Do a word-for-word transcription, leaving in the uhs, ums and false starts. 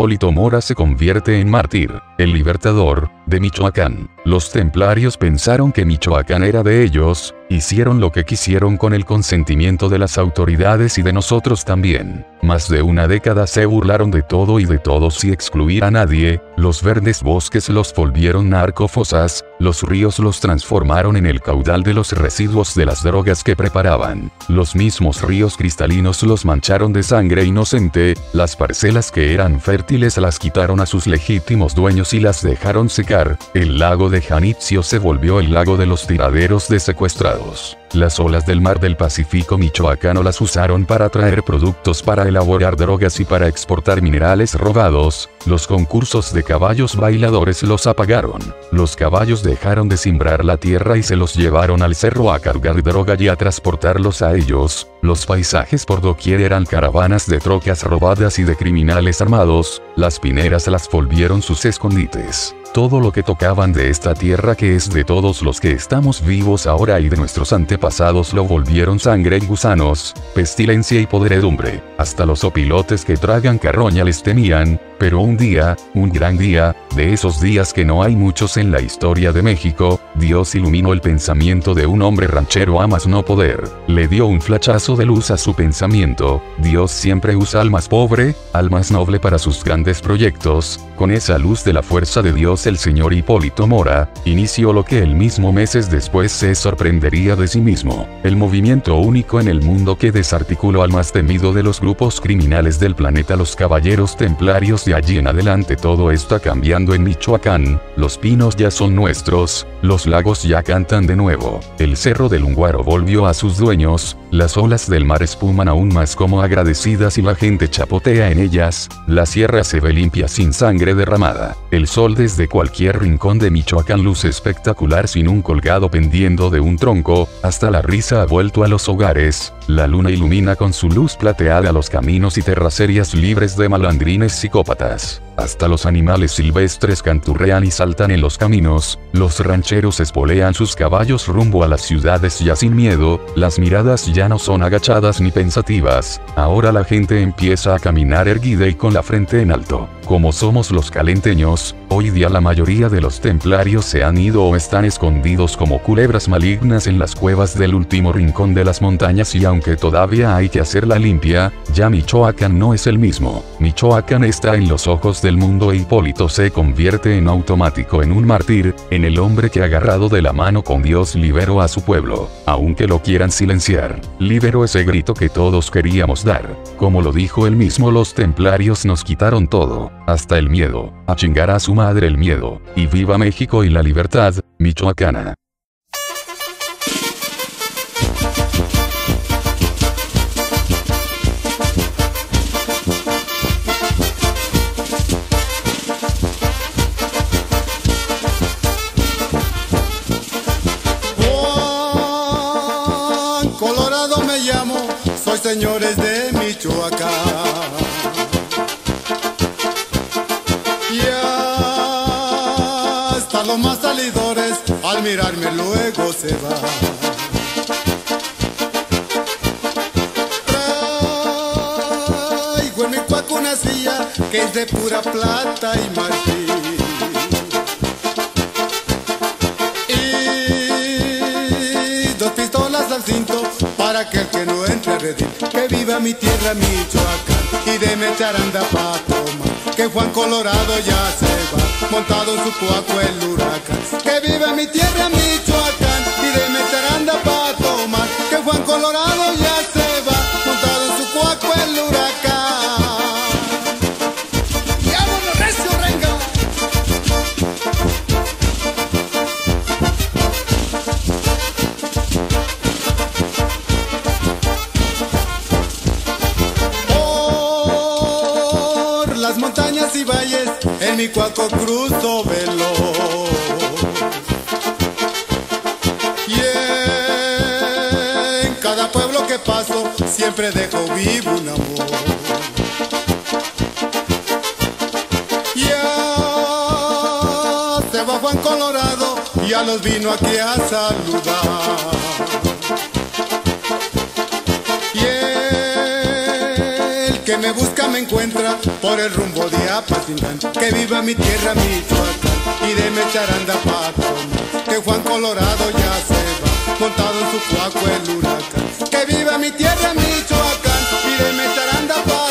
Hipólito Mora se convierte en mártir, el libertador, de Michoacán. Los templarios pensaron que Michoacán era de ellos, hicieron lo que quisieron con el consentimiento de las autoridades y de nosotros también. Más de una década se burlaron de todo y de todos sin excluir a nadie, los verdes bosques los volvieron narcofosas, los ríos los transformaron en el caudal de los residuos de las drogas que preparaban, los mismos ríos cristalinos los mancharon de sangre inocente, las parcelas que eran fértiles las quitaron a sus legítimos dueños y las dejaron secar, el lago de Janitzio se volvió el lago de los tiraderos de secuestrados. Las olas del mar del Pacífico michoacano las usaron para traer productos para elaborar drogas y para exportar minerales robados, los concursos de caballos bailadores los apagaron, los caballos dejaron de simbrar la tierra y se los llevaron al cerro a cargar droga y a transportarlos a ellos, los paisajes por doquier eran caravanas de trocas robadas y de criminales armados, las pineras las volvieron sus escondites. Todo lo que tocaban de esta tierra que es de todos los que estamos vivos ahora y de nuestros antepasados lo volvieron sangre y gusanos, pestilencia y podredumbre, hasta los opilotes que tragan carroña les temían, pero un día, un gran día, de esos días que no hay muchos en la historia de México, Dios iluminó el pensamiento de un hombre ranchero a más no poder, le dio un flachazo de luz a su pensamiento, Dios siempre usa al más pobre, al más noble para sus grandes proyectos, con esa luz de la fuerza de Dios el señor Hipólito Mora, inició lo que él mismo meses después se sorprendería de sí mismo, el movimiento único en el mundo que desarticuló al más temido de los grupos criminales del planeta, los caballeros templarios. De allí en adelante todo está cambiando en Michoacán, los pinos ya son nuestros, los lagos ya cantan de nuevo, el cerro del Unguaro volvió a sus dueños, las olas del mar espuman aún más como agradecidas y la gente chapotea en ellas, la sierra se ve limpia sin sangre derramada, el sol desde cualquier rincón de Michoacán luce espectacular sin un colgado pendiendo de un tronco, hasta la risa ha vuelto a los hogares, la luna ilumina con su luz plateada los caminos y terracerías libres de malandrines psicópatas. Hasta los animales silvestres canturrean y saltan en los caminos, los rancheros espolean sus caballos rumbo a las ciudades ya sin miedo, las miradas ya no son agachadas ni pensativas, ahora la gente empieza a caminar erguida y con la frente en alto. Como somos los calenteños, hoy día la mayoría de los templarios se han ido o están escondidos como culebras malignas en las cuevas del último rincón de las montañas y aunque todavía hay que hacerla limpia, ya Michoacán no es el mismo. Michoacán está en los ojos del mundo e Hipólito se convierte en automático en un mártir, en el hombre que agarrado de la mano con Dios liberó a su pueblo, aunque lo quieran silenciar, liberó ese grito que todos queríamos dar. Como lo dijo él mismo, los templarios nos quitaron todo, hasta el miedo, a chingar a su madre el miedo, y viva México y la libertad, michoacana. Colorado me llamo, soy señores de Michoacán. Y hasta los más salidores al mirarme luego se van. Traigo en mi cuaco una silla que es de pura plata y marfil. Al cinto para que el que no entre a redil. Que viva mi tierra Michoacán y deme charanda pa' tomar. Que Juan Colorado ya se va montado en su cuaco el huracán. Que viva mi tierra Michoacán y deme charanda pa' tomar. Que Juan Colorado ya se va montado en su cuaco el huracán. ¡Vámonos recio, renga! Las montañas y valles, en mi cuaco cruzo veloz. Y en cada pueblo que paso, siempre dejo vivo un amor. Ya se va Juan Colorado, ya los vino aquí a saludar. Y el que me busca me encuentra por el rumbo de Apatzingán. Que viva mi tierra Michoacán y de Mecharanda pa' comer, que Juan Colorado ya se va montado en su cuaco el huracán. Que viva mi tierra Michoacán y de Mecharanda pa'